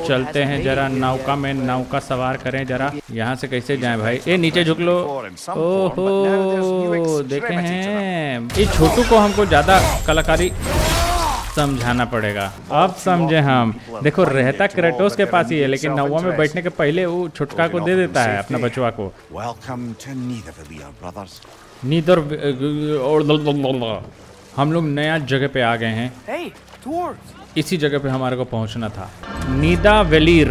चलते हैं जरा नौका में, नौका सवार करें जरा। यहाँ से कैसे जाएं भाई? ए नीचे झुक लो। ओहो देखे हैं, इस छोटू को हमको ज्यादा कलाकारी समझाना पड़ेगा। अब समझे हम। देखो रहता क्रेटोस के पास ही है, लेकिन नौवा में बैठने के पहले वो छुटका को दे देता है अपना बचवा को। नीदर हम लोग नया जगह पे आ गए हैं। इसी जगह पे हमारे को पहुंचना था, नीदावेलिर।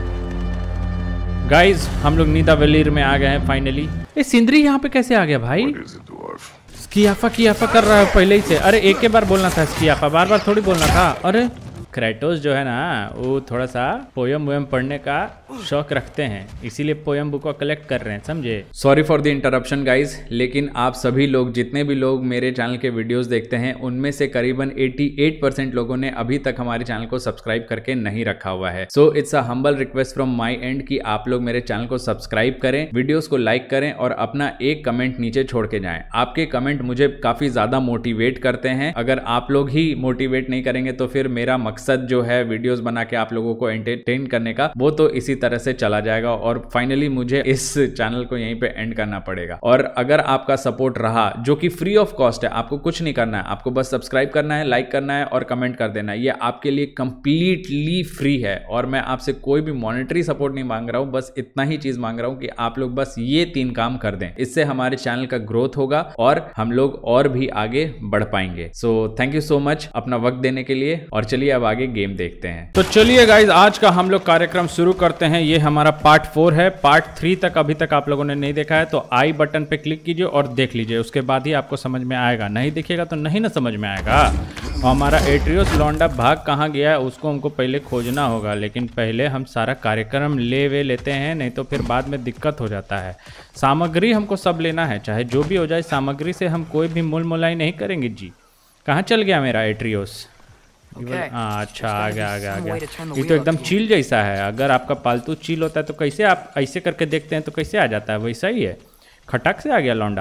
गाइस हम लोग नीदावेलिर में आ गए हैं फाइनली। ये सिंदरी यहाँ पे कैसे आ गया भाई? स्कियाफा कर रहा है पहले ही से। अरे एक के बार बोलना था स्कियाफा, बार बार थोड़ी बोलना था। अरे क्रेटोस जो है ना वो थोड़ा सा पोयम वोयम पढ़ने का शौक रखते हैं, इसीलिए पोयम बुक को कलेक्ट कर रहे हैं, समझे? Sorry for the interruption guys, लेकिन आप सभी लोग जितने भी लोग मेरे चैनल के वीडियोस देखते हैं उनमें से करीबन 88% लोगों ने अभी तक हमारे चैनल को सब्सक्राइब करके नहीं रखा हुआ है। So it's a humble request from my end कि आप लोग मेरे चैनल को सब्सक्राइब करें, वीडियोज को लाइक करें और अपना एक कमेंट नीचे छोड़ के जाएं। आपके कमेंट मुझे काफी ज्यादा मोटिवेट करते हैं। अगर आप लोग ही मोटिवेट नहीं करेंगे तो फिर मेरा मकसद जो है वीडियोस बना के आप लोगों को एंटरटेन करने का, वो तो इसी तरह से चला जाएगा और फाइनली मुझे इस चैनल को यहीं पे एंड करना पड़ेगा। और अगर आपका सपोर्ट रहा, जो कि फ्री ऑफ कॉस्ट है, आपको कुछ नहीं करना है, आपको बस सब्सक्राइब करना है, लाइक करना है और कमेंट कर देना है। ये आपके लिए कंप्लीटली फ्री है और मैं आपसे कोई भी मॉनेटरी सपोर्ट नहीं मांग रहा हूं, बस इतना ही चीज मांग रहा हूं कि आप लोग बस ये 3 काम कर दें। इससे हमारे चैनल का ग्रोथ होगा और हम लोग और भी आगे बढ़ पाएंगे। So thank you so much अपना वक्त देने के लिए, और चलिए अब आगे गेम देखते हैं। तो चलिए गाइज आज का हम लोग कार्यक्रम शुरू करते हैं। ये हमारा पार्ट 4 है। पार्ट 3 तक अभी तक आप लोगों ने नहीं देखा है तो आई बटन पे क्लिक कीजिए और देख लीजिए, उसके बाद ही आपको समझ में आएगा। नहीं देखिएगा तो नहीं ना समझ में आएगा। और हमारा एट्रियोस लौंडा भाग कहाँ गया है उसको हमको पहले खोजना होगा, लेकिन पहले हम सारा कार्यक्रम लेते हैं, नहीं तो फिर बाद में दिक्कत हो जाता है। सामग्री हमको सब लेना है, चाहे जो भी हो जाए, सामग्री से हम कोई भी मूल मुलाई नहीं करेंगे जी। कहाँ चल गया मेरा एट्रियोस? अच्छा आ गया। ये तो एकदम चील जैसा है। अगर आपका पालतू चील होता है तो कैसे आप ऐसे करके देखते हैं तो कैसे आ जाता है? वैसा ही है, खटक से आ गया लौंडा।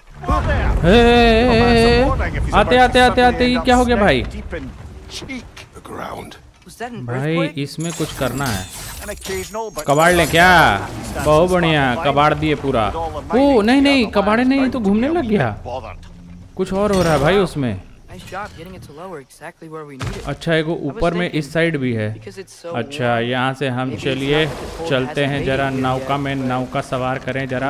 आते ये क्या हो गया भाई? भाई इसमें कुछ करना है। कबाड़ ले क्या? बहुत बढ़िया, कबाड़ दिए पूरा। ओ नहीं कबाड़े नहीं, तो घूमने लग गया। कुछ और हो रहा है भाई उसमें। अच्छा एगो ऊपर में इस साइड भी है। अच्छा यहाँ से हम चलते हैं जरा नौका में, नौका सवार करें जरा।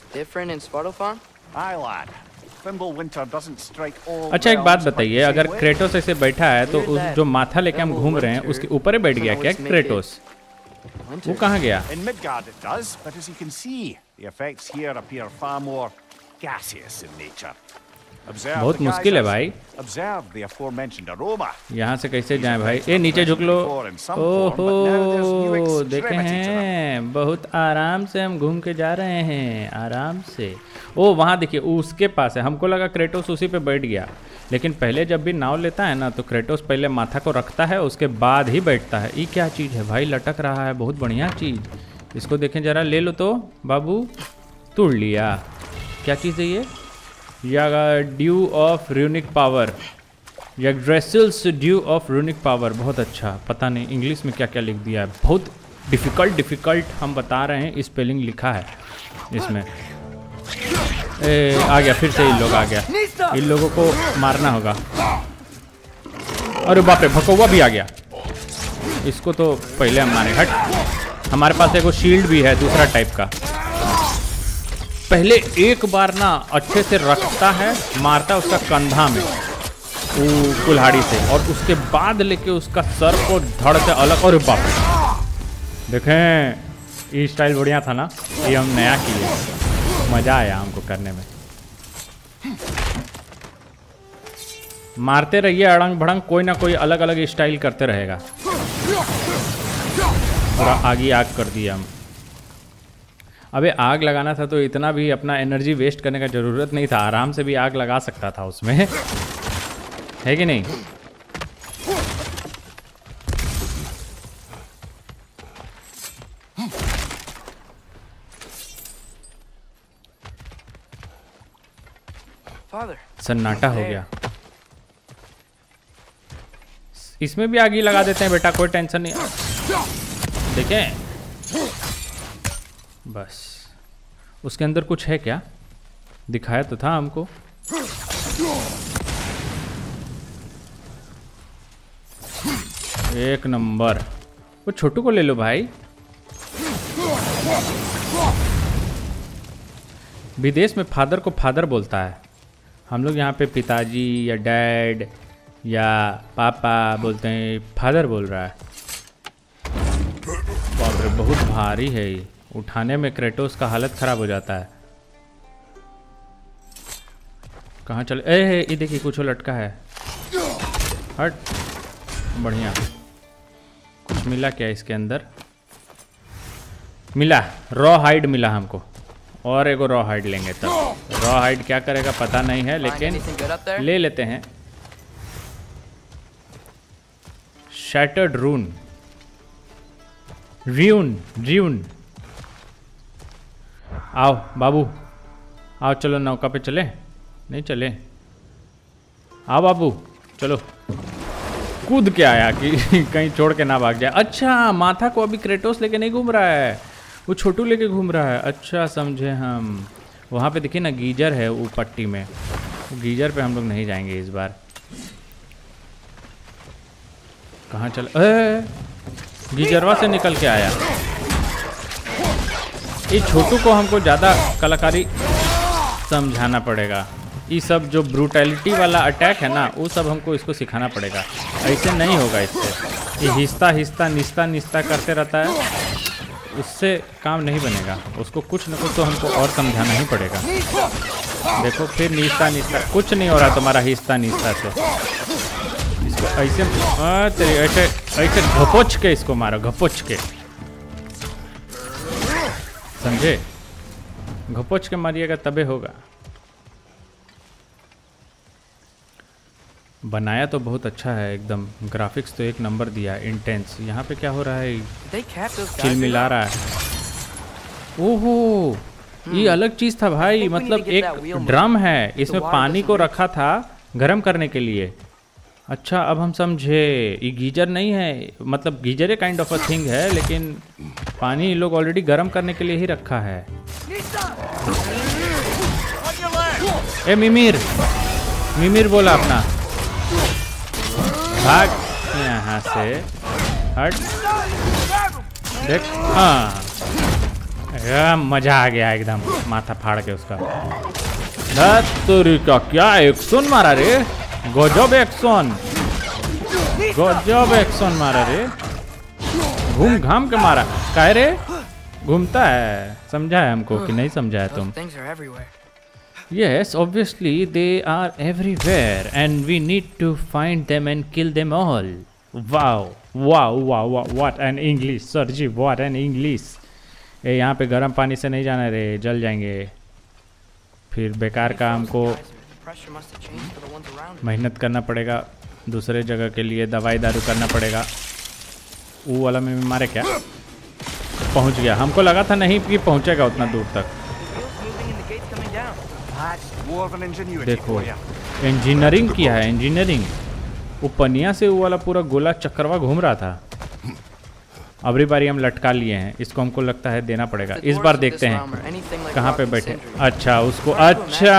अच्छा एक बात बताइए, अगर क्रेटोस ऐसे बैठा है तो उस जो माथा लेके हम घूम रहे हैं उसके ऊपर ही बैठ गया क्या क्रेटोस? वो कहाँ गया? बहुत मुश्किल है भाई। यहाँ से कैसे जाएं भाई? ए नीचे झुक लो। ओहो देखे हैं, बहुत आराम से हम घूम के जा रहे हैं, आराम से। ओ वहाँ देखिए उसके पास है। हमको लगा क्रेटोस उसी पे बैठ गया, लेकिन पहले जब भी नाव लेता है ना तो क्रेटोस पहले माथा को रखता है, उसके बाद ही बैठता है। ये क्या चीज़ है भाई? लटक रहा है, बहुत बढ़िया चीज़। इसको देखें जरा, ले लो तो बाबू। तोड़ लिया। क्या चीज़ है ये? Dew of runic power, Yggdrasil's dew of runic power. बहुत अच्छा, पता नहीं इंग्लिश में क्या क्या लिख दिया है। बहुत डिफ़िकल्ट हम बता रहे हैं, स्पेलिंग लिखा है इसमें। आ गया फिर से, इन लोग आ गया। इन लोगों को मारना होगा। अरे बाप रे, भकौवा भी आ गया। इसको तो पहले हम मारे। हट, हमारे पास एगो शील्ड भी है दूसरा टाइप का। पहले एक बार ना अच्छे से रखता है, मारता उसका कंधा में कुल्हाड़ी से, और उसके बाद लेके उसका सर को धड़ से अलग। और बाप देखें, ये स्टाइल बढ़िया था ना, ये हम नया किए, मजा आया हमको करने में। मारते रहिए अड़ंग भड़ंग, कोई ना कोई अलग अलग स्टाइल करते रहेगा। और आगे आग कर दिया हम। अबे आग लगाना था तो इतना भी अपना एनर्जी वेस्ट करने का ज़रूरत नहीं था, आराम से भी आग लगा सकता था उसमें, है कि नहीं? सन्नाटा हो गया। इसमें भी आग ही लगा देते हैं बेटा, कोई टेंशन नहीं। देखें बस। उसके अंदर कुछ है क्या? दिखाया तो था हमको। एक नंबर। वो छोटू को ले लो भाई। विदेश में फादर को फादर बोलता है, हम लोग यहाँ पे पिताजी या डैड या पापा बोलते हैं, फादर बोल रहा है। बाप रे बहुत भारी है ये, उठाने में क्रेटोस का हालत खराब हो जाता है। कहाँ चले? ये देखिए कुछ लटका है। हट, बढ़िया। कुछ मिला क्या इसके अंदर? मिला, रॉ हाइड मिला हमको। और एगो रॉ हाइड लेंगे तब। रॉ हाइड क्या करेगा पता नहीं है, लेकिन ले लेते हैं। Shattered rune, rune. आओ बाबू, आओ चलो नौका पे चले। नहीं चले? आओ बाबू चलो। कूद के आया कि कहीं छोड़ के ना भाग जाए। अच्छा, माथा को अभी क्रेटोस लेके नहीं घूम रहा है, वो छोटू लेके घूम रहा है। अच्छा समझे हम। वहाँ पे देखिए ना गीजर है वो पट्टी में, गीजर पे हम लोग नहीं जाएंगे इस बार। कहाँ चल? गीजरवा से निकल के आया। ये छोटू को हमको ज़्यादा कलाकारी समझाना पड़ेगा। ये सब जो ब्रूटैलिटी वाला अटैक है ना, वो सब हमको इसको सिखाना पड़ेगा। ऐसे नहीं होगा इससे। ये हिस्ता निस्ता करते रहता है, उससे काम नहीं बनेगा। उसको कुछ न कुछ तो हमको और समझाना ही पड़ेगा। देखो फिर निस्ता कुछ नहीं हो रहा तुम्हारा हिस्ता निस्ता से। इसको ऐसे ऐसे घपोच के इसको मारो, घपोच के, समझे? घपोच के मारिएगा तबे होगा। बनाया तो बहुत अच्छा है एकदम, ग्राफिक्स तो एक नंबर दिया, इंटेंस। यहाँ पे क्या हो रहा है? चिलमिला रहा है। ओहो, ये अलग चीज था भाई। मतलब एक ड्रम है, इसमें पानी को रखा था गर्म करने के लिए। अच्छा अब हम समझे, ये गीजर नहीं है, मतलब geyser kind of a thing है, लेकिन पानी लोग ऑलरेडी गर्म करने के लिए ही रखा है। ए मिमिर बोला अपना, भाग यहाँ से, हट। देख, हाँ मजा आ गया एकदम, माथा फाड़ के उसका। का क्या एक्शन मारा रे, गजब एक्शन मारा रे, घूम घाम के मारा। काहे रे घूमता है? समझा है हमको कि नहीं समझा है तुम? Yes, obviously they are everywhere and we need to find them and kill them all. Wow, what an English, sir ji, what an English. यहाँ पे गर्म पानी से नहीं जाना रे, जल जाएंगे। फिर बेकार का हमको मेहनत करना पड़ेगा, दूसरे जगह के लिए दवाई दारू करना पड़ेगा। वो वाला में मारे क्या? पहुँच गया। हमको लगा था नहीं कि पहुँचेगा उतना दूर तक। देखो इंजीनियरिंग किया है, इंजीनियरिंग। वो पनिया से वो वाला पूरा गोला चक्करवा घूम रहा था। अबरी बारी हम लटका लिए हैं, इसको हमको लगता है देना पड़ेगा। इस बार देखते हैं कहाँ पे बैठे। अच्छा उसको, अच्छा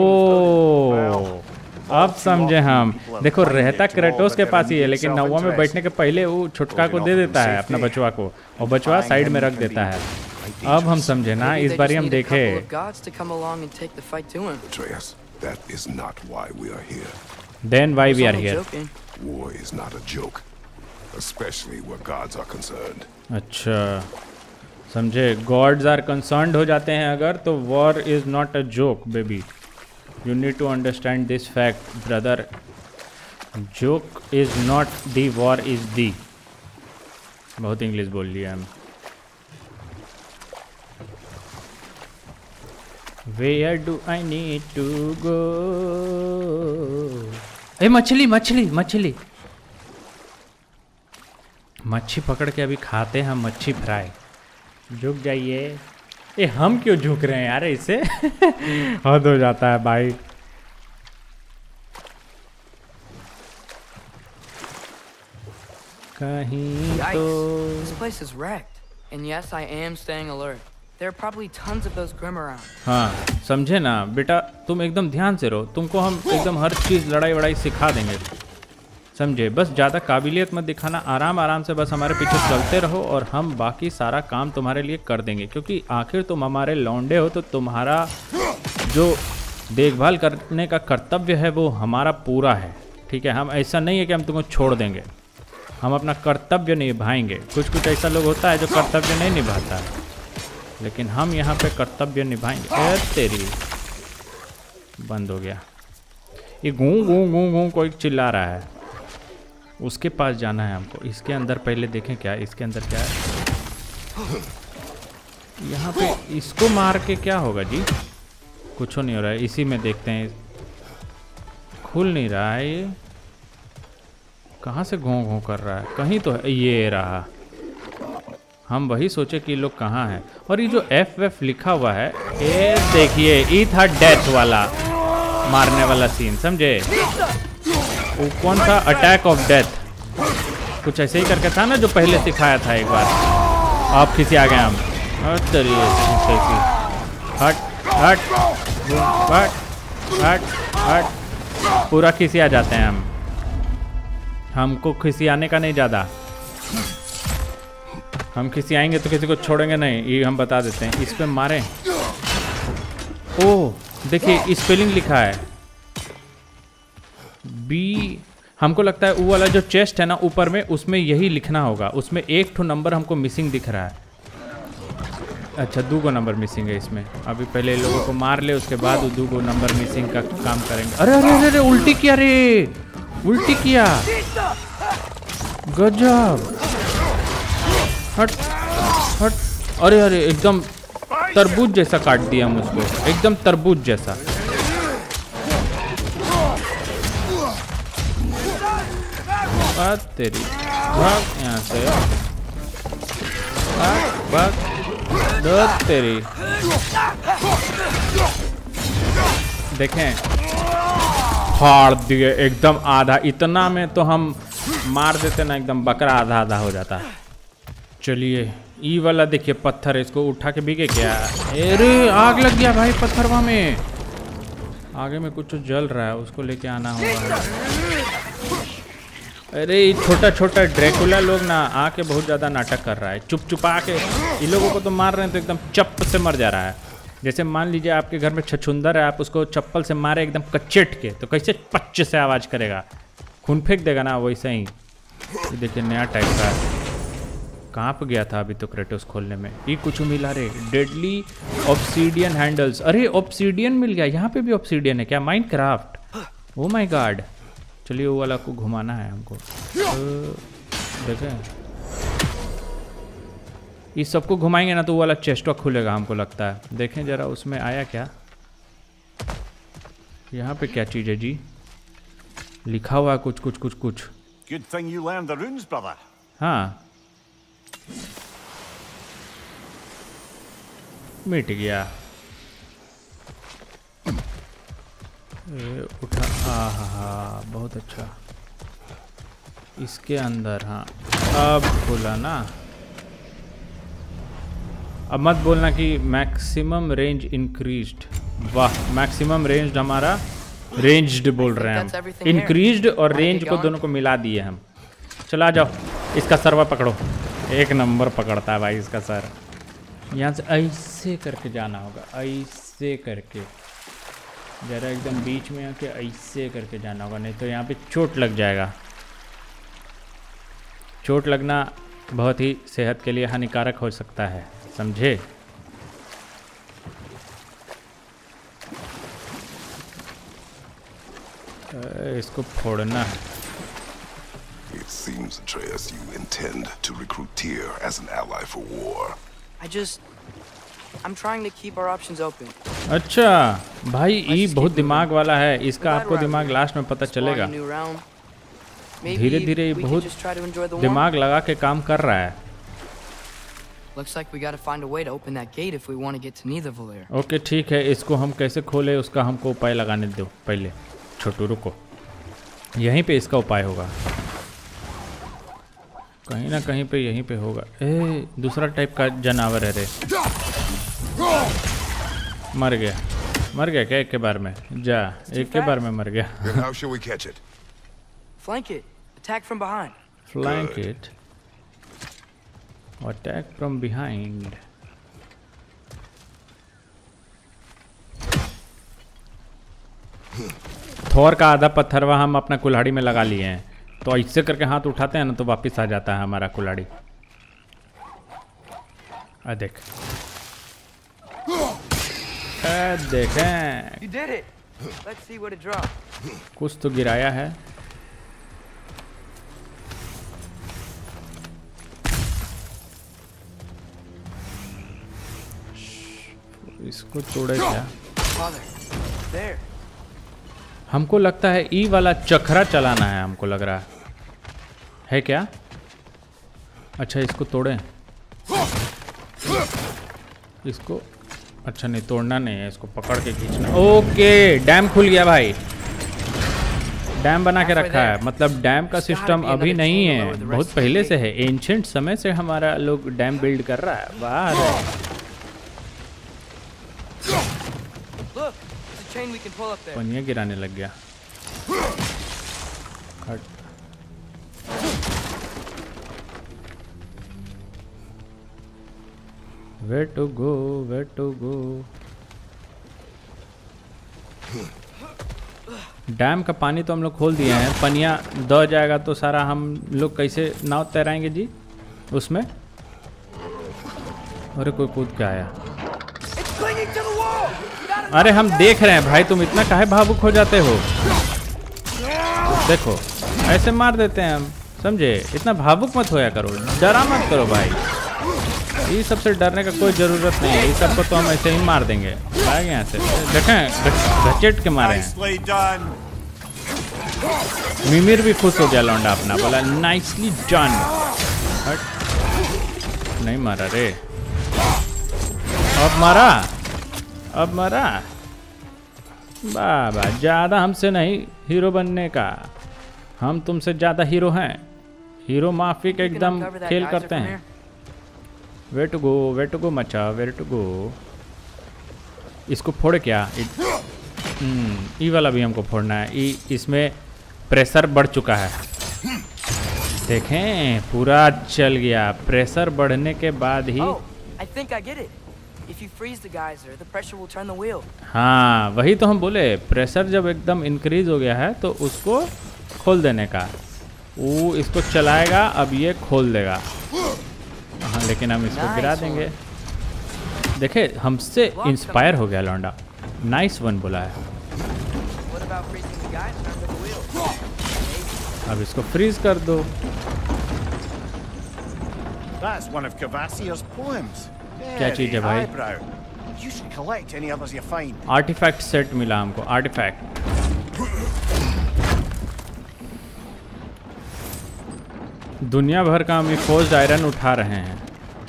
ओ अब समझे हम। देखो रहता क्रेटोस के पास ही है, लेकिन नौवा में बैठने के पहले वो छुटका को दे देता है अपना बचवा को, और बचवा साइड में रख देता है। अब हम समझे ना, इस बार हम देखे। Then why we are here? War is not a joke, especially where gods are concerned. अच्छा समझे, गॉड्स आर कंसर्न्ड हो जाते हैं अगर, तो war is not a joke baby. You need to understand this fact brother. Joke is not the, war is the. बहुत English बोल लिया हम। Where do I need to go? ए मछली मछली मछली मच्छी पकड़ के अभी खाते हैं हम, मच्छी फ्राई। झुक जाइए। ए हम क्यों झुक रहे हैं यार इसे? हद हो जाता है भाई। कहीं तो This place is wrecked. And yes, I am staying alert. There are probably tons of those Grim around. हाँ समझे ना बेटा, तुम एकदम ध्यान से रहो, तुमको हम एकदम हर चीज़ लड़ाई वड़ाई सिखा देंगे, समझे। बस ज़्यादा काबिलियत मत दिखाना, आराम आराम से बस हमारे पीछे चलते रहो और हम बाकी सारा काम तुम्हारे लिए कर देंगे, क्योंकि आखिर तुम हमारे लौंडे हो तो तुम्हारा जो देखभाल करने का कर्तव्य है वो हमारा पूरा है, ठीक है। हम ऐसा नहीं है कि हम तुमको छोड़ देंगे, हम अपना कर्तव्य निभाएंगे। कुछ कुछ ऐसा लोग होता है जो कर्तव्य नहीं निभाता है, लेकिन हम यहाँ पे कर्तव्य निभाएंगे। तेरी बंद हो गया ये, गूं गूं गूं गूं कोई चिल्ला रहा है, उसके पास जाना है हमको। इसके अंदर पहले देखें क्या इसके अंदर क्या है। यहाँ पे इसको मार के क्या होगा जी? कुछ नहीं हो रहा है, इसी में देखते हैं। खुल नहीं रहा है ये, कहाँ से घों घों कर रहा है? कहीं तो है, ये रहा। हम वही सोचे कि लोग कहाँ हैं। और ये जो FF लिखा हुआ है, ये देखिए, ये था डेथ वाला, मारने वाला सीन, समझे। वो कौन था? अटैक ऑफ डेथ, कुछ ऐसे ही करके था ना जो पहले सिखाया था एक बार। आप किसी आ गए हम, हट हट हट हट हट, पूरा किसी आ जाते हैं हम। हमको किसी आने का नहीं ज़्यादा, हम किसी आएंगे तो किसी को छोड़ेंगे नहीं, ये हम बता देते हैं। इस पे मारें। ओह देखिए स्पेलिंग लिखा है बी, हमको लगता है वो वाला जो चेस्ट है ना ऊपर में, उसमें यही लिखना होगा। उसमें एक ठो नंबर हमको मिसिंग दिख रहा है। अच्छा 2 नंबर मिसिंग है इसमें। अभी पहले लोगों को मार ले, उसके बाद वो 2 नंबर मिसिंग का काम करेंगे। अरे अरे अरे, अरे उल्टी किया रे, उल्टी किया, गजब। हट हट, अरे अरे एकदम तरबूज जैसा काट दिया हम उसको, एकदम तरबूज जैसा। बात तेरी, भाग यहाँ से, भाग भाग, दर्द तेरी। देखें फाड़ दिए एकदम आधा, इतना में तो हम मार देते ना, एकदम बकरा आधा आधा हो जाता। चलिए ई वाला देखिए पत्थर, इसको उठा के भीगे क्या? अरे आग लग गया भाई पत्थरवा में, आगे में कुछ जल रहा है, उसको लेके आना होगा। अरे छोटा छोटा ड्रैकुला लोग ना आके बहुत ज़्यादा नाटक कर रहा है, चुप चुपा के। इन लोगों को तो मार रहे हैं तो एकदम चप्प से मर जा रहा है। जैसे मान लीजिए आपके घर में छछुंदर है, आप उसको चप्पल से मारे एकदम कच्चेट के, तो कैसे पच्चे से आवाज़ करेगा, खून फेंक देगा ना, वैसे ही। ये देखिए नया टाइप का है। कहाँ पे गया था अभी तो क्रेटोस खोलने में? ये कुछ मिला रे, डेडली ऑब्सीडियन हैंडल्स। अरे ऑब्सीडियन मिल गया, यहाँ पे भी ऑब्सीडियन है क्या? Minecraft, oh my god. चलिए वो वाला को घुमाना है हमको। देखें इस सबको घुमाएंगे ना तो वो वाला चेस्टवा खुलेगा हमको लगता है। देखें जरा उसमें आया क्या। यहाँ पे क्या चीज़ है जी? लिखा हुआ है कुछ कुछ कुछ कुछ। Good thing you learned the runes, brother. हाँ मिट गया। उठा, हाँ बहुत अच्छा। इसके अंदर, हाँ अब खुला ना। अब मत बोलना कि मैक्सिमम रेंज इंक्रीज्ड। वाह, मैक्सिमम रेंज हमारा रेंज्ड बोल रहे हैं हम, इंक्रीज्ड और रेंज को दोनों को मिला दिए हम। चला जाओ, इसका सरवा पकड़ो, एक नंबर पकड़ता है भाई इसका सर। यहाँ से ऐसे करके जाना होगा, ऐसे करके जरा एकदम बीच में आके ऐसे करके जाना होगा, नहीं तो यहाँ पे चोट लग जाएगा। चोट लगना बहुत ही सेहत के लिए हानिकारक हो सकता है, समझे। इसको फोड़ना है। It seems, Atreus, you intend to recruit Tyr as an ally for war. I'm trying to keep our options open. अच्छा भाई, ये बहुत दिमाग वाला है, इसका आपको दिमाग लास्ट में पता चलेगा। धीरे धीरे ये बहुत दिमाग लगा के काम कर रहा है। Looks like we gotta find a way to open that gate if we want to get to Nidavellir. Okay ठीक है, इसको हम कैसे खोले उसका हमको उपाय लगाने दो पहले। छोटू रुको, यहीं पे इसका उपाय होगा। कहीं ना कहीं पे यहीं पे होगा। ए दूसरा टाइप का जानवर है रे। मर गया क्या एक के बार में? जा एक के बार में मर गया। Then how shall we catch it? Flank it. Attack from behind. Flank it. Attack from behind. थोर का आधा पत्थरवा हम अपना कुल्हाड़ी में लगा लिए हैं, तो ऐसे करके हाथ उठाते हैं ना तो वापस आ जाता है हमारा कुल्हाड़ी। देख देखें, You did it. Let's see what it dropped. कुछ तो गिराया है। इसको तोड़े क्या? Father, there. हमको लगता है ई वाला चखरा चलाना है, हमको लग रहा है क्या? अच्छा इसको तोड़ें, इसको अच्छा नहीं तोड़ना नहीं है, इसको पकड़ के खींचना। ओके डैम खुल गया भाई, डैम बना के रखा है। मतलब डैम का सिस्टम अभी नहीं है, बहुत पहले से है, एंशिएंट समय से हमारा लोग डैम बिल्ड कर रहा है। वाह Look, there's a chain we can pull up there. पनिया गिराने लग गया। Where to go? Where to go? Dam का पानी तो हम लोग खोल दिए हैं, पनिया दह जाएगा तो सारा हम लोग कैसे नाव तैराएंगे जी उसमें? अरे कोई कूद के आया। अरे हम देख रहे हैं भाई, तुम इतना काहे भावुक हो जाते हो? देखो ऐसे मार देते हैं हम, समझे? इतना भावुक मत होया करो, डरा मत करो भाई। ये सबसे डरने का कोई ज़रूरत नहीं है, ये सबको तो हम ऐसे ही मार देंगे। भाग यहाँ से, देखें घचेट के मारे हैं। मिमिर भी खुश हो गया लौंडा अपना, बोला नाइसली डन। नहीं मारा रे, अब मारा, अब मारा। बाबा ज़्यादा हमसे नहीं हीरो बनने का, हम तुमसे ज़्यादा हीरो हैं। हीरो माफी के एकदम खेल करते हैं। वे टू गो मचा, वे टू गो। इसको फोड़ क्या? ई वाला भी हमको फोड़ना है। इसमें प्रेशर बढ़ चुका है, देखें पूरा चल गया। प्रेशर बढ़ने के बाद ही I think I get it. If you freeze the geyser, the pressure will turn the wheel. हाँ वही तो हम बोले, प्रेशर जब एकदम इंक्रीज हो गया है तो उसको खोल देने का। वो इसको चलाएगा, अब ये खोल देगा। हाँ लेकिन हम इसको गिरा देंगे। देखे हमसे इंस्पायर हो गया लौंडा, नाइस वन बोला है। What about freezing the geyser under the wheel? अब इसको फ्रीज कर दो। That's one of Cavassier's poems. क्या चीज है भाई? Eyebrow. You should collect any others you find. Artifact set मिला हमको, आर्टिफैक्ट। दुनिया भर का हम फोर्स्ड आयरन उठा रहे हैं।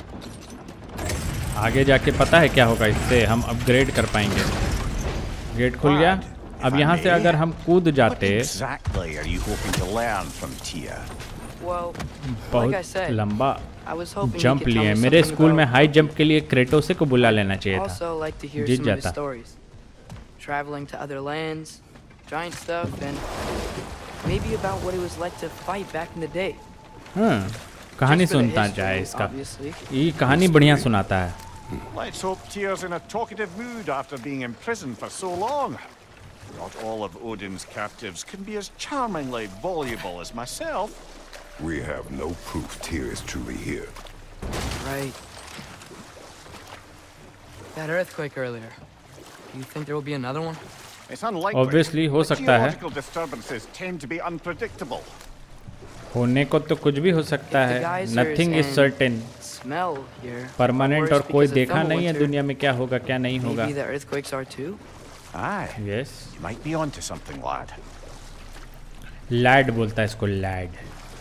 आगे जाके पता है क्या होगा, इससे हम अपग्रेड कर पाएंगे। गेट खुल गया। अब यहाँ से अगर हम कूद जाते, Exactly are you hoping to learn from Tia? Well, like I बहुत said, लंबा I was hoping you jump could tell लिए। me मेरे something स्कूल में about- हाई जंप के लिए क्रेटोसे को बुला लेना चाहिए था, Also like to hear Jeet some of his जाता। stories. Traveling to other lands, giant stuff, and maybe about what it was like to fight back in the day. हाँ कहानी Just for the सुनता history, जाए इसका, obviously. ये कहानी बढ़िया सुनाता है। Let's hope Tia's in a talkative mood after being imprisoned for so long. Not all of Odin's captives can be as charmingly voluble as myself. We have no proof Tyr is truly here. Right. That earthquake earlier. Do you think there will be another one? It's unlikely. Obviously, हो but सकता है। geological disturbances tend to be unpredictable. होने को तो कुछ भी हो सकता If the है, geysers nothing is and certain. Smell here. Permanent are और worse कोई because of देखा नहीं है thermal दुनिया में क्या होगा क्या नहीं winter. होगा। Maybe the earthquakes are too. Aye, yes you might be onto something, lad. Lad बोलता है इसको, लैड।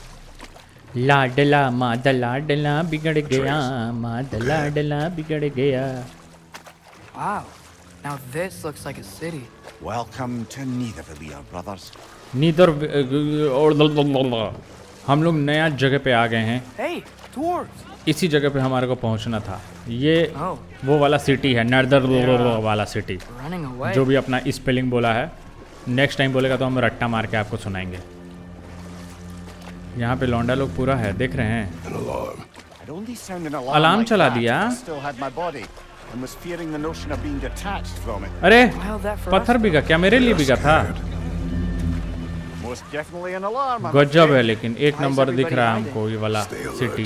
लाडला मादा लाडला बिगड़ गया, मादा लाडला बिगड़ गया। Wow. Now this looks like a city. Welcome to Nidavellir, brothers. नीदर हम लोग नया जगह पे आ गए हैं। Hey, dwarves. इसी जगह पे हमारे को पहुंचना था। ये Oh, वो वाला सिटी है, नर्दर वाला सिटी। running away. जो भी अपना स्पेलिंग बोला है, नेक्स्ट टाइम बोलेगा तो हम रट्टा मार के आपको सुनाएंगे। यहाँ पे लौंडा लोग पूरा है, देख रहे हैं। An alarm. I'd only sound an alarm alarm like चला that दिया। if I still had my body and was fearing the notion of being detached from it. अरे Well, that for पत्थर us. बिका क्या? मेरे लिए बिका था। Most definitely an alarm. I'm गजब है, afraid. लेकिन एक नंबर दिख रहा है हमको ये वाला सिटी।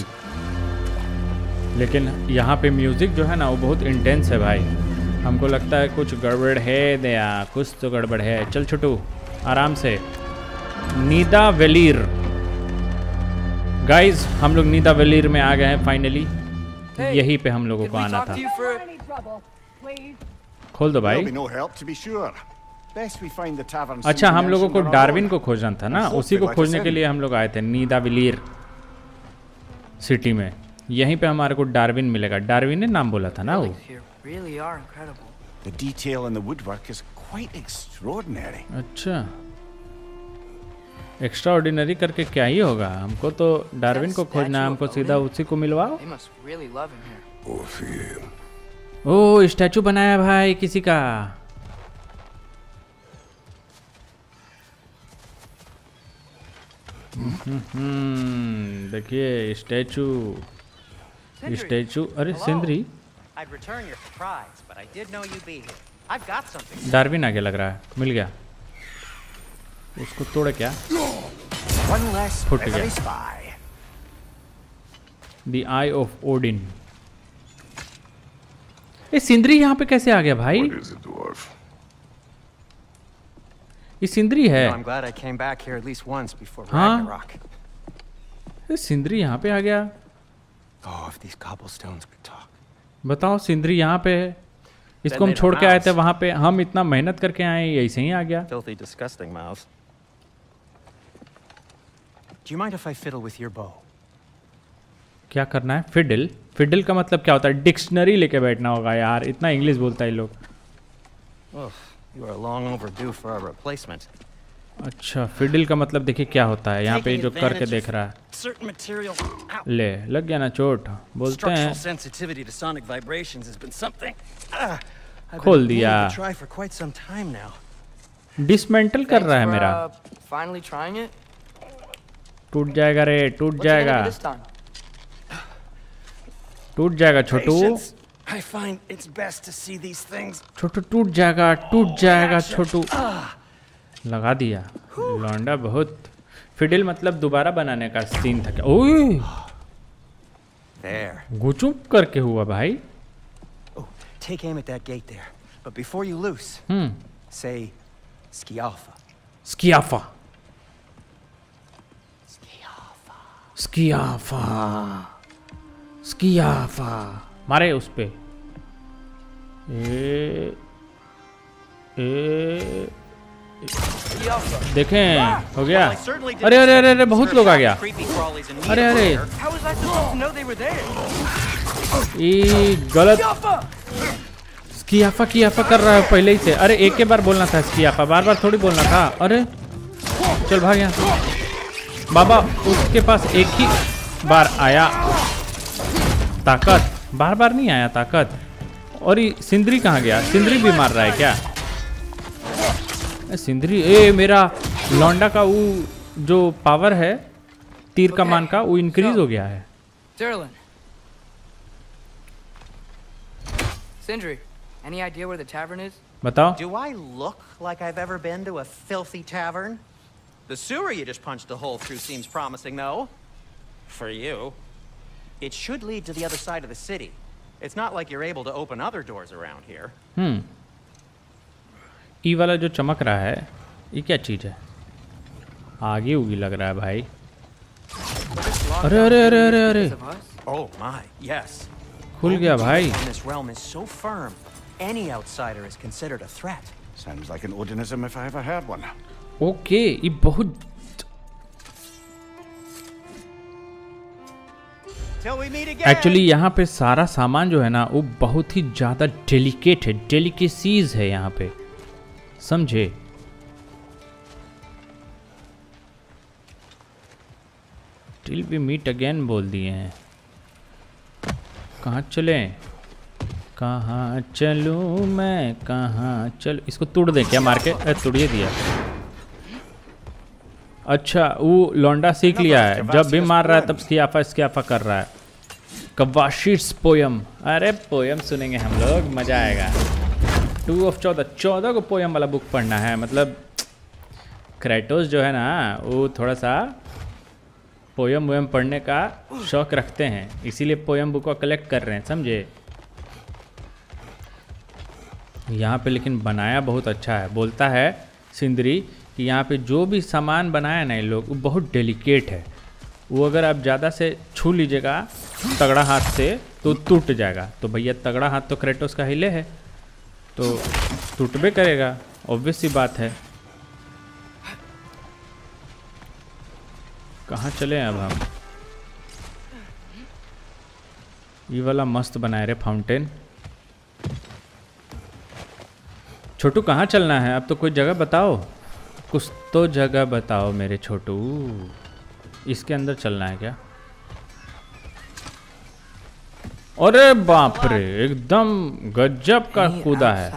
लेकिन यहाँ पे म्यूजिक जो है ना वो बहुत इंटेंस है भाई। हमको लगता है कुछ गड़बड़ है दया, कुछ तो गड़बड़ है। चल छोटू आराम से। नीदा वेलीर गाइज, हम लोग नीदा वेलीर में आ गए हैं फाइनली। Hey, यहीं पे हम लोगों Did को we आना talk था। to you for? Any trouble, please? खोल दो There'll भाई। be no help to be sure. Best we find the tavern. अच्छा, हम लोगों को डार्विन को को खोजना था ना, उसी को खोजने के लिए हम लोग आए थे नीदा वेलीर सिटी में। यहीं पे हमारे को डार्विन मिलेगा। डार्विन ने नाम बोला था ना वो। Buildings here really are incredible. The detail in the woodwork is quite extraordinary. अच्छा, एक्स्ट्रा ऑर्डिनरी करके क्या ही होगा? हमको तो डार्विन को खोजना है, हमको सीधा उसी को मिलवाओ। They must really love him here. Orpheum. Oh statue बनाया भाई किसी का। देखिए स्टैचू स्टैचू। अरे Sindri, I'd return your surprise, but I did know you'd be here. I've got something. Darwin आगे लग रहा है। मिल गया। उसको तोड़े क्या? One less Put every together. spy. The eye of Odin. ये सिंदरी यहाँ पे कैसे आ गया भाई? What is it, dwarf? ये सिंदरी है। No, I'm glad I came back here at least once before Huh? Ragnarok. ये सिंदरी यहाँ पे आ गया। Oh, if these cobblestones could talk. बताओ, सिंदरी यहाँ पे है, इसको हम छोड़ के आए थे वहाँ पे। हम इतना मेहनत करके आए, ऐसे ही आ गया। Filthy, disgusting mouths. Do you mind if I fiddle with your bow? क्या करना है? फिडल? फिडल का मतलब क्या होता है? डिक्शनरी लेके बैठना होगा यार, इतना इंग्लिश बोलता है ये लोग। Ugh, you are long overdue for a replacement. अच्छा, फिडल का मतलब देखिए क्या होता है। यहाँ पे Taking जो करके advantage देख of रहा है। Certain materials. Ow. ले, लग गया ना चोट। बोलते हैं Structural sensitivity to sonic vibrations has been something. I've खोल been दिया। meaning to try for quite some time now. Dismantle कर Thanks रहा है for, मेरा। finally trying it. टूट जाएगा रे, टूट What's it gonna जाएगा, be this time? टूट जाएगा छोटू। Patience. I find it's best to see these things. छोटू टूट जाएगा, टूट जाएगा छोटू। लगा दिया। लौंडा बहुत। फिडल मतलब दोबारा बनाने का सीन था क्या? ओए, There. गुचुप करके हुआ भाई। Oh, take aim at that gate there. But before you loose, say Skialfa. स्कियाफा, स्कियाफा, स्कियाफा। मारे उस पे। देखें, हो गया। अरे अरे अरे अरे, बहुत लोग आ गया। अरे अरे, How was I supposed to know they were there? ये गलत। स्कियाफा कियाफा कर रहा है पहले ही से। अरे एक के बार बोलना था स्कियाफा, बार बार थोड़ी बोलना था। अरे चल भाग यहाँ से। बाबा उसके पास एक ही बार आया ताकत, बार बार नहीं आया ताकत। और ये सिंदरी कहाँ गया? सिंदरी भी मार रहा है क्या? सिंदरी, ए मेरा लौंडा का वो जो पावर है तीर कमान का, वो इंक्रीज हो गया है। Durlin. Sindri, any idea where the tavern is? बताओ। Do I look like I've ever been to a filthy tavern? The sewer you just punched a hole through seems promising, though. For you. It should lead to the other side of the city. It's not like you're able to open other doors around here. ई वाला जो चमक रहा है, ये क्या चीज है? आगे उगी लग रहा है भाई। अरे अरे अरे अरे अरे, Because of us? Oh my, yes. खुल गया भाई। And this realm is so firm, any outsider is considered a threat. Sounds like an Odinism if I ever heard one. Okay, ये बहुत। Till we meet again. Actually यहाँ पे सारा सामान जो है ना वो बहुत ही ज़्यादा डेलिकेट है, डेलिकेसीज है यहाँ पे, समझे? टिल वी मीट अगेन बोल दिए हैं। कहाँ चलें, कहाँ चलूँ मैं, कहाँ चल। इसको तोड़ दें क्या मार के? अरे तोड़िए दिया। अच्छा वो लौंडा सीख लिया है, जब भी मार रहा है तब स्कियाफा कर रहा है। कवाशिश पोयम, अरे पोयम सुनेंगे हम लोग, मज़ा आएगा। 2 of 14 को पोयम वाला बुक पढ़ना है। मतलब क्रेटोस जो है ना वो थोड़ा सा पोयम वोयम पढ़ने का शौक रखते हैं, इसीलिए पोयम बुक को कलेक्ट कर रहे हैं, समझे। यहाँ पे लेकिन बनाया बहुत अच्छा है। बोलता है सिंदरी कि यहाँ पे जो भी सामान बनाया ना ये लोग वो बहुत डेलिकेट है। वो अगर आप ज़्यादा से छू लीजिएगा तगड़ा हाथ से तो टूट जाएगा। तो भैया तगड़ा हाथ तो क्रेटोस का हिले है, तो टूटबे करेगा, ऑब्वियस सी बात है। कहाँ चले अब हम? ये वाला मस्त बनाए रे फाउंटेन। छोटू कहाँ चलना है अब? तो कोई जगह बताओ, कुछ तो जगह बताओ मेरे छोटू। इसके अंदर चलना है क्या? अरे बाप रे, एकदम गजब का कूदा है।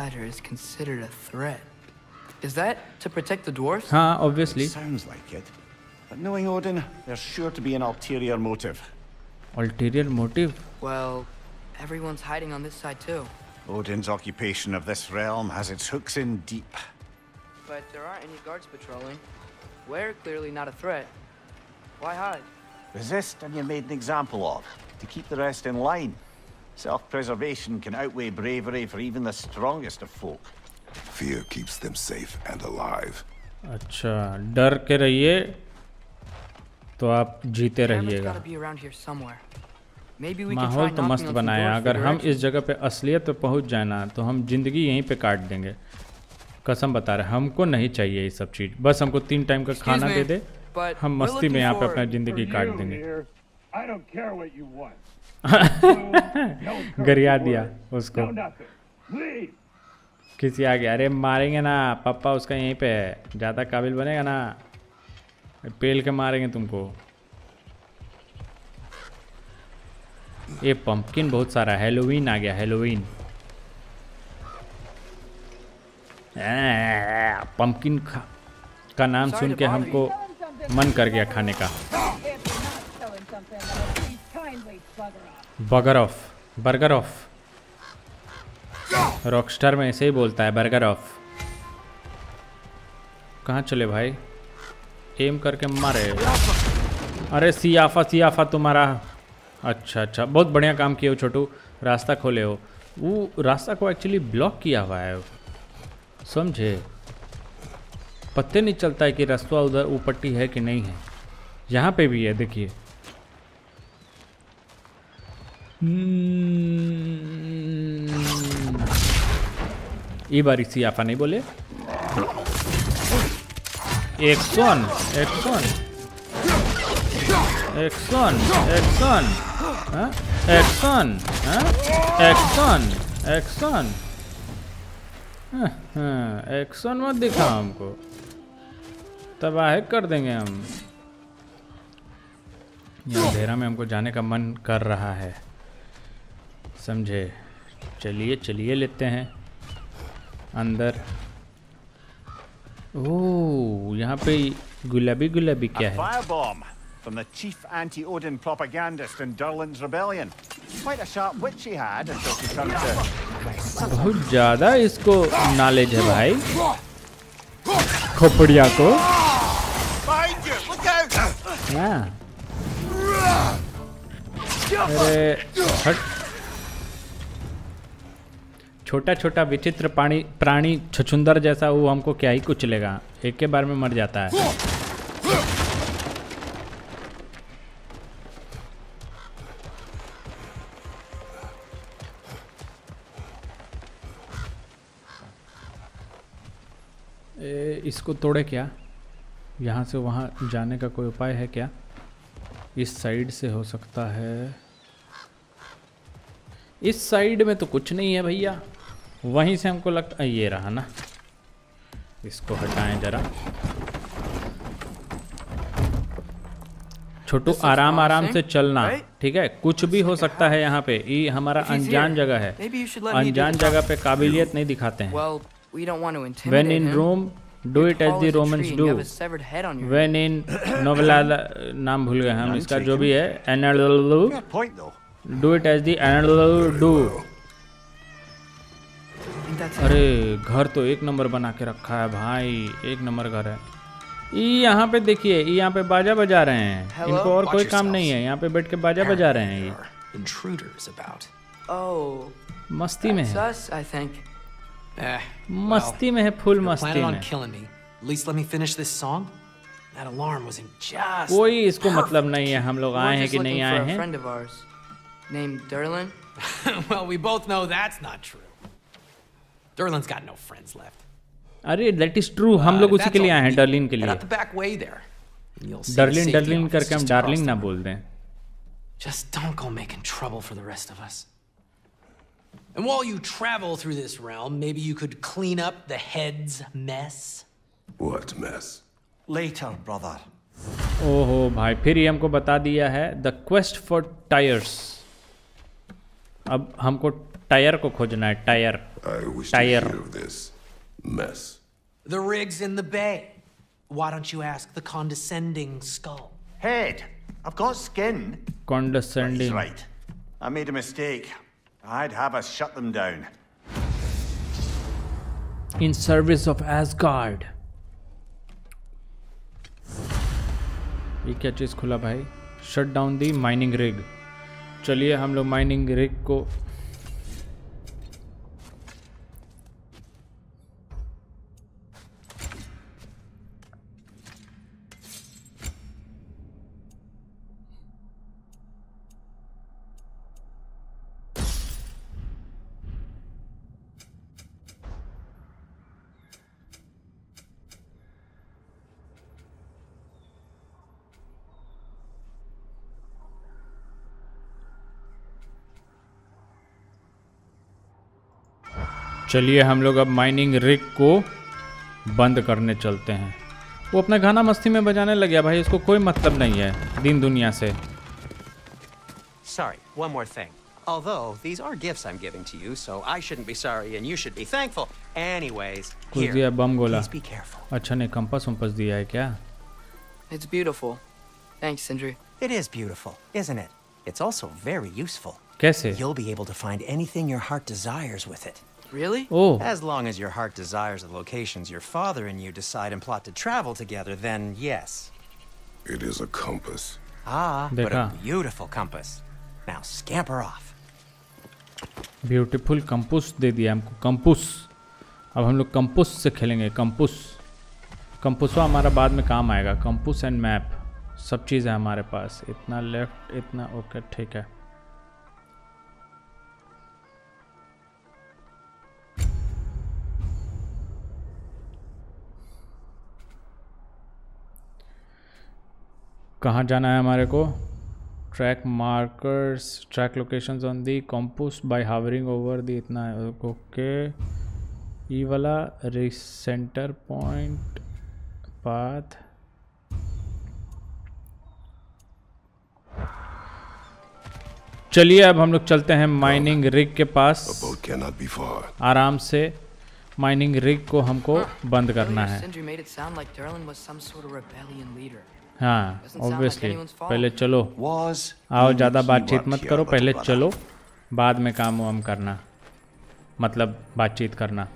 हाँ obviously. Sounds like it. But knowing Odin, there's sure to be an ulterior motive. Ulterior motive? Well, everyone's hiding on this side too. Odin's occupation of this realm has its hooks in deep. But there aren't any guards patrolling. We're clearly not a threat. Why hide? Resist and you're made an example of, to keep the rest in line. Self-preservation can outweigh bravery for even the strongest of folk. Fear keeps them safe and alive. अच्छा, डर के रहिए तो आप जीते रहिएगा। माहौल तो मस्त बनाया। अगर हम इस जगह पे असलियत पे पहुंच जाए ना तो हम जिंदगी यहीं पे काट देंगे, कसम बता रहे। हमको नहीं चाहिए ये सब चीज़, बस हमको 3 टाइम का खाना दे दे, हम मस्ती में यहाँ पे अपना जिंदगी काट देंगे। गरिया दिया उसको, किसी आ गया। अरे मारेंगे ना, पापा उसका यहीं पे है, ज़्यादा काबिल बनेगा ना पेल के मारेंगे तुमको। ये पंपकिन बहुत सारा, हेलोवीन आ गया, हेलोवीन। पंपकिन का नाम सुन के हमको मन कर गया खाने का। बर्गर ऑफ रॉकस्टार में ऐसे ही बोलता है, बर्गर ऑफ। कहाँ चले भाई? एम करके मारे। अरे सियाफा तुम्हारा। अच्छा, बहुत बढ़िया काम किए हो छोटू, रास्ता खोले हो। वो रास्ता को एक्चुअली ब्लॉक किया हुआ है, समझे। पत्ते नहीं चलता है कि रास्ता उधर ऊपट्टी है कि नहीं है। यहाँ पे भी है, देखिए। ये बारी सियाफा नहीं बोले। एक्शन मत दिखा हमको, तबाह कर देंगे हम। ये अंधेरा में हमको जाने का मन कर रहा है, समझे। चलिए लेते हैं अंदर। ओह, यहाँ पे गुलाबी क्या है? Firebomb from the chief anti-Odin propagandist in Durlin's rebellion. Quite a sharp wit she had until she turned to. बहुत ज्यादा इसको नॉलेज है भाई, खोपड़िया को। Behind you, look out! अरे हट। छोटा विचित्र प्राणी छछुंदर जैसा, वो हमको क्या ही कुचलेगा, एक के बार में मर जाता है। इसको तोड़े क्या? यहाँ से वहाँ जाने का कोई उपाय है क्या? इस साइड से हो सकता है। इस साइड में तो कुछ नहीं है भैया, वहीं से हमको लगता है ये रहा ना। इसको हटाएं जरा। छोटू This looks आराम आराम से promising, चलना, right? ठीक है? कुछ भी हो सकता है यहाँ पे। ये हमारा If he's अनजान here, जगह है, maybe you should let me do अनजान the जगह talking. पे काबिलियत नहीं दिखाते हैं। Well, we don't want to When intimidate in him. Rome, do You're it as tall the as a Romans tree and you do. have a severed head on your head. When in Novella, नाम भूल गए हम इसका, जो भी है, Analu, Fair point, though. do it as the Analu do. I think that's it. अरे घर तो एक नंबर बना के रखा है भाई, एक नंबर घर है। ये यहाँ पे देखिए, ये यहाँ पे बाजा बजा रहे हैं। Hello? इनको और कोई Watch काम yourselves. नहीं है, यहाँ पे बैठ के बाजा बजा रहे हैं। ये There are intruders about. Oh, मस्ती में that's है, us, I think. मस्ती में है, फुल You're मस्ती planning on में। killing me. At least let me finish this song. That alarm was in just. कोई इसको मतलब नहीं है हम लोग We're आए हैं just कि looking नहीं for आए a हैं। friend of ours named Derlin. Well, we both know that's not true. Derlin's got no friends left. अरे दैट इज ट्रू, हम लोग उसी के लिए आए हैं, डर्लिन के Head लिए। out the back way there. And you'll see the डर्लिन safety डर्लिन office करके हम just डार्लिंग across ना the बोल दें। Just don't go making trouble for the rest of us. And while you travel through this realm, maybe you could clean up the head's mess. What mess? Later, brother. ओहो भाई, फिर ये हमको बता दिया है द क्वेस्ट फॉर टायर्स। अब हमको टायर को खोजना है, tyre. I wish to Tire. hear of this mess. The rig's in the bay. Why don't you ask the condescending skull? Head. I've got skin. He's condescending. right. I made a mistake. I'd have us shut them down. In service of Asgard. ये क्या चीज़ खुला भाई? Shut down the mining rig. चलिए हम लोग mining rig को चलिए हम लोग अब माइनिंग रिग को बंद करने चलते हैं। वो अपना गाना मस्ती में बजाने लग गया भाई, इसको कोई मतलब नहीं है दिन दुनिया से। Sorry, one more thing. Although, these are gifts I'm giving to you, so I shouldn't be sorry and you should be thankful. Anyways, कुछ here, दिया बम गोला। please be careful. अच्छा नहीं, कंपास वंपास दिया है क्या? It's beautiful. Thanks, Sindri. It is beautiful, isn't it? It's also very useful. कैसे? You'll be able to find anything your heart desires with it. Really? ओह, As long as your heart desires the locations your father and you decide and plot to travel together, then yes. It is a compass. Ah, but देखा। a beautiful compass. Now scamper off. Beautiful compass दे दिया हमको, कंपूस। अब हम लोग कंपूस से खेलेंगे, कंपूस। कंपूसवा हमारा बाद में काम आएगा। कंपूस एंड मैप, सब चीज़ है हमारे पास। इतना लेफ्ट, इतना ओके, ठीक है। कहाँ जाना है हमारे को? Track markers, track locations on the compass by hovering over the, इतना है ओके। ये वाला सेंटर पॉइंट पाथ। चलिए अब हम लोग चलते हैं माइनिंग रिग के पास। A boat cannot be far. आराम से माइनिंग रिग को हमको बंद करना Earlier, है। Sindri made it sound like Derlin was some sort of rebellion leader. हाँ, Doesn't sound like obviously. anyone's fault. पहले चलो, Was आओ in ज़्यादा key बातचीत work मत here, करो, little पहले brother. चलो, बाद में काम वाम करना, मतलब बातचीत करना।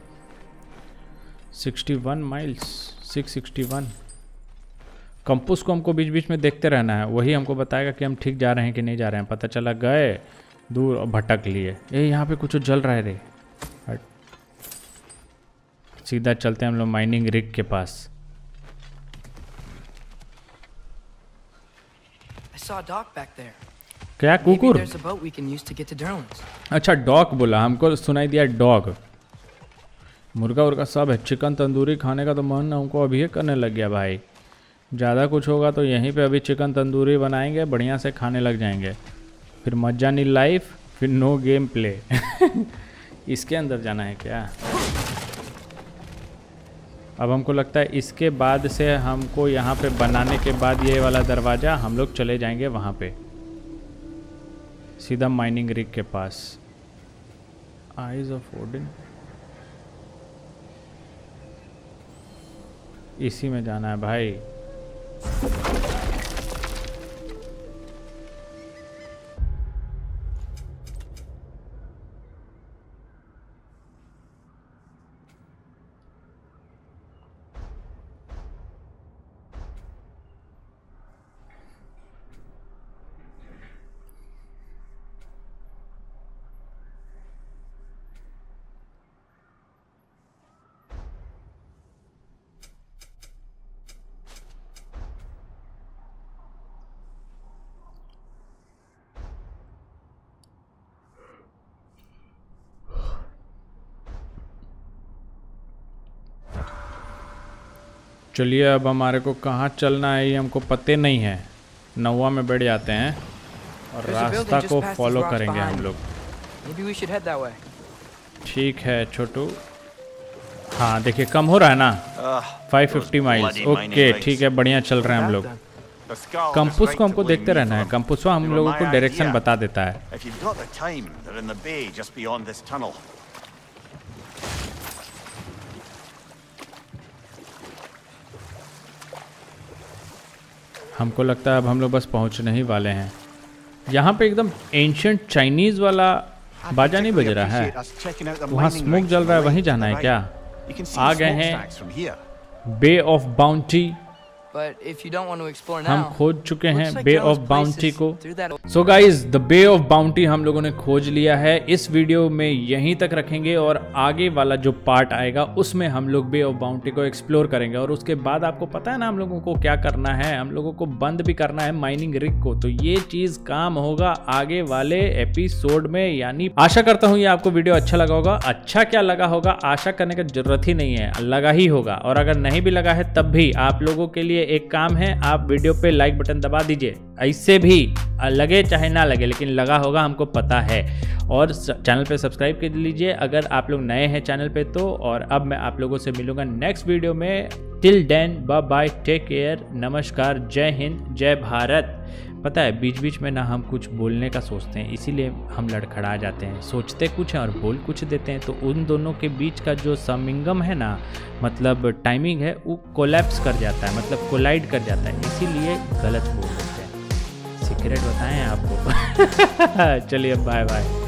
61 माइल्स, 661। कंपूस को हमको बीच बीच में देखते रहना है, वही हमको बताएगा कि हम ठीक जा रहे हैं कि नहीं जा रहे हैं। पता चला गए दूर और भटक लिए। ये यहाँ पे कुछ जल रहा है रे। हट। सीधा चलते हैं हम लोग माइनिंग रिग के पास। I saw a dock back there. क्या Maybe कुकुर? there's a boat we can use to get to Derlin's. अच्छा डॉग बोला, हमको सुनाई दिया डॉग। मुर्गा उर्गा सब है। चिकन तंदूरी खाने का तो मन हमको अभी करने लग गया भाई। ज़्यादा कुछ होगा तो यहीं पे अभी चिकन तंदूरी बनाएंगे, बढ़िया से खाने लग जाएंगे। फिर मजा नहीं लाइफ, फिर नो गेम प्ले। इसके अंदर जाना है क्या? अब हमको लगता है इसके बाद से हमको यहाँ पे बनाने के बाद ये वाला दरवाज़ा हम लोग चले जाएंगे वहाँ पे सीधा माइनिंग रिग के पास। आइज ऑफ ओडिन, इसी में जाना है भाई। चलिए अब हमारे को कहाँ चलना है ये हमको पते नहीं है। नौवा में बैठ जाते हैं और रास्ता को फॉलो करेंगे हम लोग। ठीक है छोटू। हाँ देखिए कम हो रहा है ना 550 माइल्स। ओके ठीक है, बढ़िया चल रहे हैं हम लोग। कंपुस को हमको देखते रहना है। कंपुसवा हम लोगों को डायरेक्शन बता देता है। हमको लगता है अब हम लोग बस पहुंचने ही वाले हैं। यहाँ पे एकदम एंशिएंट चाइनीज वाला बाजा नहीं बज रहा है, वहाँ स्मोक जल रहा है, वहीं जाना है क्या? आ गए हैं बे ऑफ बाउंटी। हम खोज चुके हैं बे ऑफ बाउंटी को। So guys the Bay of Bounty हम लोगों ने खोज लिया है। इस वीडियो में यहीं तक रखेंगे और आगे वाला जो पार्ट आएगा उसमें हम लोग बे ऑफ बाउंटी को एक्सप्लोर करेंगे। और उसके बाद आपको पता है ना हम लोगों को क्या करना है, हम लोगों को बंद भी करना है माइनिंग रिग को। तो ये चीज काम होगा आगे वाले एपिसोड में। यानी आशा करता हूँ ये आपको वीडियो अच्छा लगा होगा। अच्छा क्या लगा होगा आशा करने की जरूरत ही नहीं है, लगा ही होगा। और अगर नहीं भी लगा है तब भी आप लोगों के लिए एक काम है, आप वीडियो पे लाइक बटन दबा दीजिए। ऐसे भी लगे चाहे ना लगे लेकिन लगा होगा हमको पता है। और चैनल पे सब्सक्राइब कर लीजिए अगर आप लोग नए हैं चैनल पे तो। और अब मैं आप लोगों से मिलूंगा नेक्स्ट वीडियो में। Till then bye bye, take care, नमस्कार, जय हिंद, जय भारत। पता है बीच बीच में ना हम कुछ बोलने का सोचते हैं, इसीलिए हम लड़खड़ा जाते हैं। सोचते कुछ हैं और बोल कुछ देते हैं, तो उन दोनों के बीच का जो संगम है ना, मतलब टाइमिंग है, वो कोलैप्स कर जाता है, मतलब कोलाइड कर जाता है, इसीलिए गलत बोल देते हैं। सीक्रेट बताएं आपको। चलिए बाय बाय।